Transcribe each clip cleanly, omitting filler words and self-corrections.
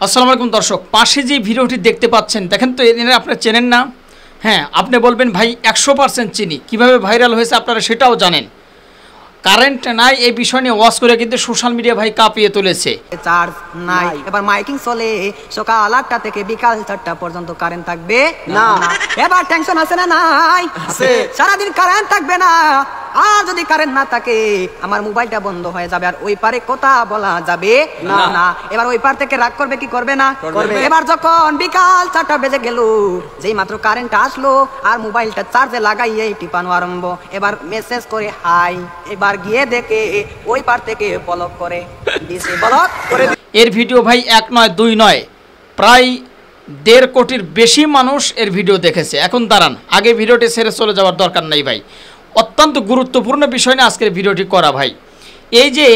আসসালামু আলাইকুম দর্শক, পাশে যে ভিডিওটি দেখতে পাচ্ছেন দেখেন তো, এনারা আপনারা চেনেন না? হ্যাঁ, আপনি বলবেন ভাই 100% চিনি, কিভাবে ভাইরাল হয়েছে আপনারা সেটাও জানেন। কারেন্ট নাই এই বিষয় নিয়ে ওয়াজ করে কিন্তু সোশ্যাল মিডিয়া ভাই কাঁপিয়ে তুলেছে। চার্জ নাই, এবার মাইকিং চলে সকাল 8টা থেকে বিকাল 4টা পর্যন্ত কারেন্ট থাকবে না। এবার টেনশন আছে না? নাই আছে, সারাদিন কারেন্ট থাকবে না। আর যদি কারেন্ট না থাকে আমার মোবাইলটা বন্ধ হয়ে যাবে, আর ওই পারে কথা বলা যাবে না। এবার ওই পার থেকে রাগ করবে কি করবে না? করবে। এবার যখন বিকাল 4টা বেজে গেল, যেই মাত্র কারেন্ট আসলো আর মোবাইলটা চার্জে লাগাইয়ে টিপানো আরম্ভ, এবার মেসেজ করে হাই, এবার গিয়ে দেখে ওই পার থেকে ব্লক করে দিছে, ব্লক করে। এর ভিডিও ভাই 1 নয় 2 নয়, প্রায় 1.5 কোটির বেশি মানুষ এর ভিডিও দেখেছে। এখন দাঁড়ান, আগে ভিডিওটি ছেড়ে চলে যাওয়ার দরকার নাই ভাই, অত্যন্ত গুরুত্বপূর্ণ বিষয় নিয়ে আজকের ভিডিওটি করা ভাই। এই যে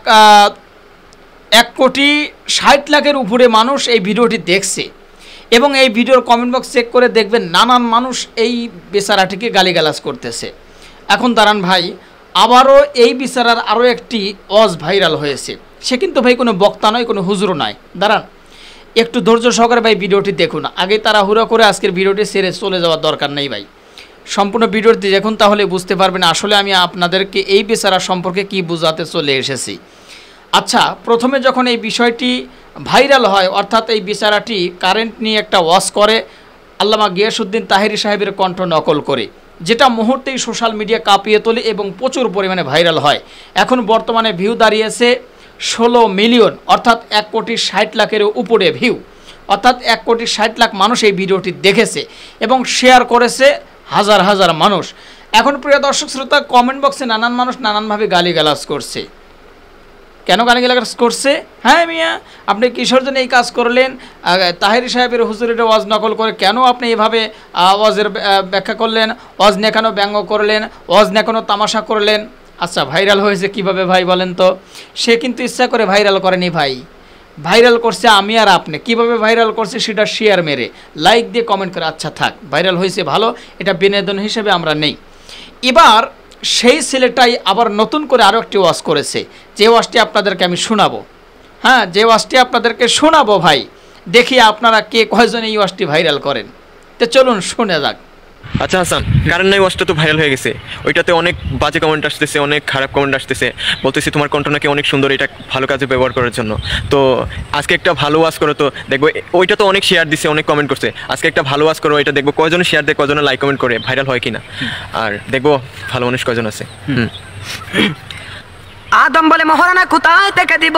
1,60,00,000-এর উপরে মানুষ এই ভিডিওটি দেখছে, এবং এই ভিডিওর কমেন্ট বক্স চেক করে দেখবেন নানান মানুষ এই বেচারাটিকে গালিগালাজ করতেছে। এখন দাঁড়ান ভাই, আবারও এই বেচারার আরও একটি ওয়াজ ভাইরাল হয়েছে। সে কিন্তু ভাই কোনো বক্তা নয়, কোনো হুজুর নয়। দাঁড়ান, একটু ধৈর্য সহকারে ভাই ভিডিওটি দেখুন। আগে তাড়াহুড়ো করে আজকের ভিডিওটি ছেড়ে চলে যাওয়ার দরকার নেই ভাই, সম্পূর্ণ ভিডিওটি দেখুন, তাহলে বুঝতে পারবেন আসলে আমি আপনাদেরকে এই বেচারা সম্পর্কে কি বোঝাতে চলে এসেছি। আচ্ছা, প্রথমে যখন এই বিষয়টি ভাইরাল হয়, অর্থাৎ এই বেচারাটি কারেন্ট নিয়ে একটা ওয়াজ করে আল্লামা গিয়াসউদ্দিন তাহেরি সাহেবের কণ্ঠ নকল করে, যেটা মুহূর্তেই সোশ্যাল মিডিয়া কাঁপিয়ে তোলে এবং প্রচুর পরিমাণে ভাইরাল হয়। এখন বর্তমানে ভিউ দাঁড়িয়েছে 16 মিলিয়ন, অর্থাৎ 1,60,00,000-এর উপরে ভিউ, অর্থাৎ 1,60,00,000 মানুষ এই ভিডিওটি দেখেছে এবং শেয়ার করেছে হাজার হাজার মানুষ। এখন প্রিয় দর্শক শ্রোতা, কমেন্ট বক্সে নানান মানুষ নানানভাবে গালিগালাজ করছে। কেন গালিগালাজ করছে? হ্যাঁ মিয়া, আপনি কিশোর জন্য এই কাজ করলেন, তাহেরি সাহেবের হুজুরের ওয়াজ নকল করে কেন আপনি এভাবে ওয়াজের ব্যাখ্যা করলেন, ওয়াজ নিয়ে কেন ব্যঙ্গ করলেন, ওয়াজ নিয়ে কেন তামাশা করলেন? আচ্ছা, ভাইরাল হয়েছে কিভাবে ভাই বলেন তো? সে কিন্তু ইচ্ছা করে ভাইরাল করেনি ভাই, ভাইরাল করছে আমি আর আপনি। কিভাবে ভাইরাল করছে সেটা শেয়ার মেরে, লাইক দিয়ে, কমেন্ট করে। আচ্ছা থাক, ভাইরাল হয়েছে ভালো, এটা বিনোদন হিসেবে আমরা নেই। এবার সেই ছেলেটাই আবার নতুন করে আরও একটি ওয়াজ করেছে, যে ওয়াজটি আপনাদেরকে আমি শোনাবো। হ্যাঁ, যে ওয়াজটি আপনাদেরকে শোনাবো ভাই, দেখি আপনারা কে কয়জন এই ওয়াজটি ভাইরাল করেন। তো চলুন শুনে যাক। আচ্ছা হাসান, কারেন্ট নাই ওয়াজটা তো ভাইরাল হয়ে গেছে, ওইটাতে অনেক বাজে কমেন্ট আসতেছে, অনেক খারাপ কমেন্ট আসতেছে, বলতেছি তোমার কণ্ঠ নাকি অনেক সুন্দর, এটা ভালো কাজে ব্যবহার করার জন্য। তো আজকে একটা ভালো ওয়াজ করো, তো দেখবো ওইটা তো অনেক শেয়ার দিছে, অনেক কমেন্ট করছে। আজকে একটা ভালো ওয়াজ করো, এটা দেখবো কয়জন শেয়ার দেয়, কয়জন লাইক কমেন্ট করে, ভাইরাল হয় কিনা, আর দেখবো ভালো মানুষ কয়জন আছে। আদম বলে মহারানা কোথায় থেকে দিব,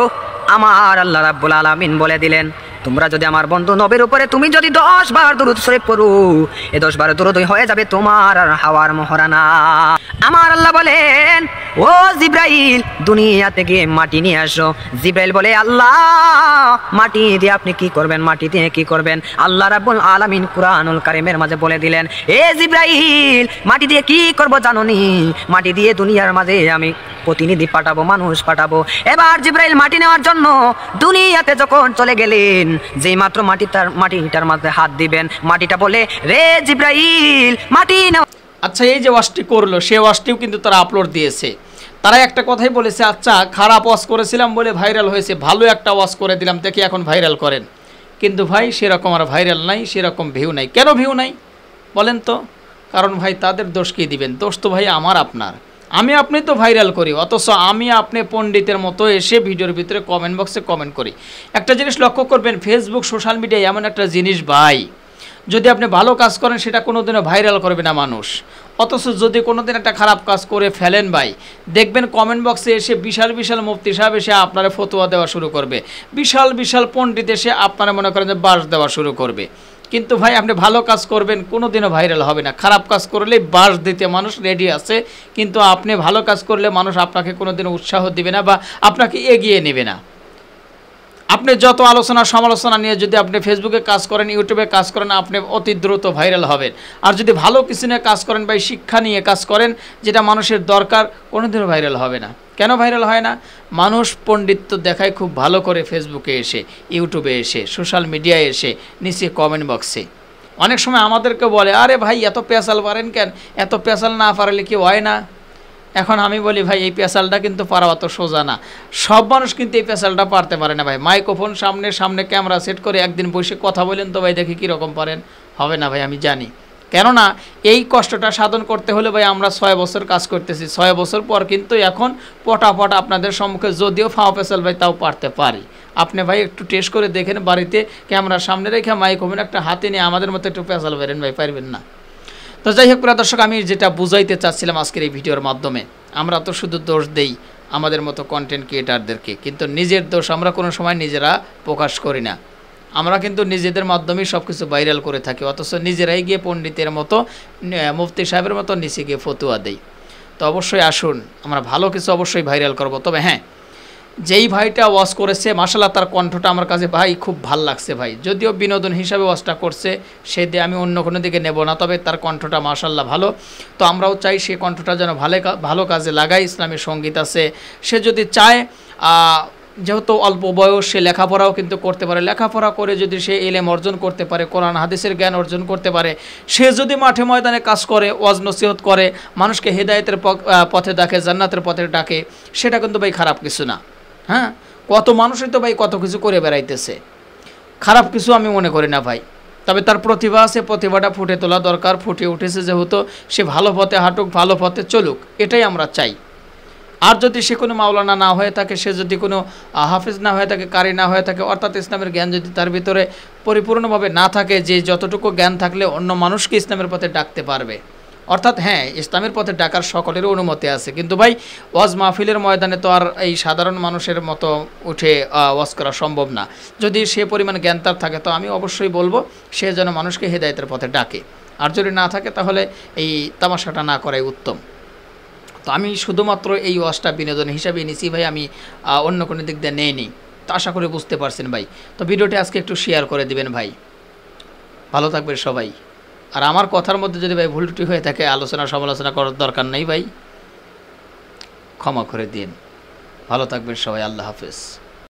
আমার আল্লাহ রাব্বুল আলামিন বলে দিলেন, তোমরা যদি আমার বন্ধু নবীর উপরে তুমি যদি 10 বার দুরূদ শরীফ পড়ো, এই 10 বার দুরূদ হয়ে যাবে তোমার আর হাওয়ার মহারানা। আমার আল্লাহ বলেন, ও জিব্রাইল দুনিয়াতে গিয়ে মাটি নিয়ে আসো। জিব্রাইল বলে, আল্লাহ মাটি দিয়ে আপনি কি করবেন, মাটি দিয়ে কি করবেন? আল্লাহ রাব্বুল আলামিন কুরআনুল কারীমের মাঝে বলে দিলেন, এ জিব্রাইল মাটি দিয়ে কি করব জানোনি? মাটি দিয়ে দুনিয়ার মাঝে আমি প্রতিনিধি পাঠাবো, মানুষ পাঠাবো। এবার জিব্রাইল মাটি নেওয়ার জন্য দুনিয়াতে যখন চলে গেলেন, যেই মাত্র মাটিটার মাঝে হাত দিবেন, মাটিটা বলে, রে জিব্রাইল মাটি নেওয়া। আচ্ছা, এই যে ওয়াজটি করলো, সে ওয়াজটিও কিন্তু তারা আপলোড দিয়েছে। তারা একটা কথাই বলেছে, আচ্ছা খারাপ ওয়াজ করেছিলাম বলে ভাইরাল হয়েছে, ভালো একটা ওয়াজ করে দিলাম, দেখি এখন ভাইরাল করেন। কিন্তু ভাই সেরকম আর ভাইরাল নাই, সেরকম ভিউ নাই। কেন ভিউ নাই বলেন তো? কারণ ভাই তাদের দোষ কি দিবেন? দোষ তো ভাই আমার আপনার। আমি আপনি তো ভাইরাল করি, অথচ আমি আপনি পণ্ডিতের মতো এসে ভিডিওর ভিতরে কমেন্ট বক্সে কমেন্ট করি। একটা জিনিস লক্ষ্য করবেন, ফেসবুক সোশ্যাল মিডিয়া এমন একটা জিনিস ভাই, যদি আপনি ভালো কাজ করেন সেটা কোনোদিনও ভাইরাল করবে না মানুষ, অথচ যদি কোনোদিন একটা খারাপ কাজ করে ফেলেন ভাই, দেখবেন কমেন্ট বক্সে এসে বিশাল বিশাল মুফতি সাহেব এসে আপনারা ফতোয়া দেওয়া শুরু করবে, বিশাল বিশাল পণ্ডিত এসে আপনারা মনে করেন যে বাস দেওয়া শুরু করবে। কিন্তু ভাই আপনি ভালো কাজ করবেন, কোনোদিনও ভাইরাল হবে না। খারাপ কাজ করলে বাস দিতে মানুষ রেডি আছে, কিন্তু আপনি ভালো কাজ করলে মানুষ আপনাকে কোনোদিনও উৎসাহ দিবে না বা আপনাকে এগিয়ে নেবে না। আপনি যত আলোচনা সমালোচনা নিয়ে যদি আপনি ফেসবুকে কাজ করেন, ইউটিউবে কাজ করেন, আপনি অতি দ্রুত ভাইরাল হবেন। আর যদি ভালো কিছু নিয়ে কাজ করেন বা শিক্ষা নিয়ে কাজ করেন, যেটা মানুষের দরকার, কোনোদিনও ভাইরাল হবে না। কেন ভাইরাল হয় না? মানুষ পণ্ডিত্য দেখায় খুব ভালো করে ফেসবুকে এসে, ইউটিউবে এসে, সোশ্যাল মিডিয়ায় এসে, নিচে কমেন্ট বক্সে। অনেক সময় আমাদেরকে বলে, আরে ভাই এত পেঁচাল পারেন কেন? এত পেঁচাল না পারলে কি হয় না? এখন আমি বলি ভাই এই পেশালটা কিন্তু পারা অত সোজা না, সব মানুষ কিন্তু এই পেশালটা পারতে পারে না ভাই। মাইক্রোফোন সামনে ক্যামেরা সেট করে একদিন বসে কথা বলেন তো ভাই দেখি কীরকম পারেন, হবে না ভাই আমি জানি। কেননা এই কষ্টটা সাধন করতে হলে ভাই আমরা 6 বছর কাজ করতেছি, 6 বছর পর কিন্তু এখন পটাপট আপনাদের সম্মুখে যদিও ফাও পেশাল ভাই তাও পারতে পারি। আপনি ভাই একটু টেস্ট করে দেখেন বাড়িতে, ক্যামেরার সামনে রেখে মাইক্রোফোন একটা হাতে নিয়ে আমাদের মতো একটু পেশাল বেরেন ভাই, পারবেন না। তো যাই হোক প্রিয় দর্শক, আমি যেটা বুঝাইতে চাচ্ছিলাম আজকের এই ভিডিওর মাধ্যমে, আমরা তো শুধু দোষ দেই আমাদের মতো কন্টেন্ট ক্রিয়েটারদেরকে, কিন্তু নিজের দোষ আমরা কোনো সময় নিজেরা প্রকাশ করি না। আমরা কিন্তু নিজেদের মাধ্যমেই সব কিছু ভাইরাল করে থাকি, অথচ নিজেরাই গিয়ে পণ্ডিতের মতো মুফতি সাহেবের মতো নিচে গিয়ে ফতুয়া দেই। তো অবশ্যই আসুন আমরা ভালো কিছু অবশ্যই ভাইরাল করব। তবে হ্যাঁ, যেই ভাইটা ওয়াচ করেছে মাশাআল্লাহ তার কণ্ঠটা আমার কাছে ভাই খুব ভাল লাগছে ভাই, যদিও বিনোদন হিসাবে ওয়াচটা করছে সে দিয়ে আমি অন্য কোনো দিকে নেব না, তবে তার কণ্ঠটা মাশাআল্লাহ ভালো। তো আমরাও চাই সে কণ্ঠটা যেন ভালো কাজে লাগায়। ইসলামী সঙ্গীত আছে, সে যদি চায় যেহেতু অল্প বয়স, সে লেখাপড়াও কিন্তু করতে পারে, লেখাপড়া করে যদি সে ইলম অর্জন করতে পারে, কোরআন হাদিসের জ্ঞান অর্জন করতে পারে, সে যদি মাঠে ময়দানে কাজ করে, ওয়াজ নসিহত করে, মানুষকে হেদায়েতের পথে ডাকে, জান্নাতের পথে ডাকে, সেটা কিন্তু ভাই খারাপ কিছু না। হ্যাঁ, কত মানুষই তো ভাই কত কিছু করে বেড়াইতেছে, খারাপ কিছু আমি মনে করি না ভাই। তবে তার প্রতিভা আছে, প্রতিভাটা ফুটে তোলা দরকার, ফুটে উঠেছে যেহেতু, সে ভালো পথে হাঁটুক, ভালো পথে চলুক, এটাই আমরা চাই। আর যদি সে কোনো মাওলানা না হয়ে থাকে, সে যদি কোনো হাফিজ না হয়ে থাকে, কারি না হয়ে থাকে, অর্থাৎ ইসলামের জ্ঞান যদি তার ভিতরে পরিপূর্ণভাবে না থাকে, যে যতটুকু জ্ঞান থাকলে অন্য মানুষকে ইসলামের পথে ডাকতে পারবে, অর্থাৎ হ্যাঁ ইসলামের পথে ডাকার সকলেরও অনুমতি আছে, কিন্তু ভাই ওয়াজ মাহফিলের ময়দানে তো আর এই সাধারণ মানুষের মতো উঠে ওয়াজ করা সম্ভব না। যদি সে পরিমাণ জ্ঞান তার থাকে তো আমি অবশ্যই বলবো সে যেন মানুষকে হেদায়েতের পথে ডাকে, আর যদি না থাকে তাহলে এই তামাশাটা না করাই উত্তম। তো আমি শুধুমাত্র এই ওয়াজটা বিনোদন হিসাবে নিয়েছি ভাই, আমি অন্য কোনো দিক দিয়ে নেইনি। তো আশা করি বুঝতে পারছেন ভাই। তো ভিডিওটি আজকে একটু শেয়ার করে দিবেন ভাই, ভালো থাকবেন সবাই। আর আমার কথার মধ্যে যদি ভাই ভুল ত্রুটি হয়ে থাকে, আলোচনা সমালোচনা করার দরকার নেই ভাই, ক্ষমা করে দিন। ভালো থাকবেন সবাই, আল্লাহ হাফেজ।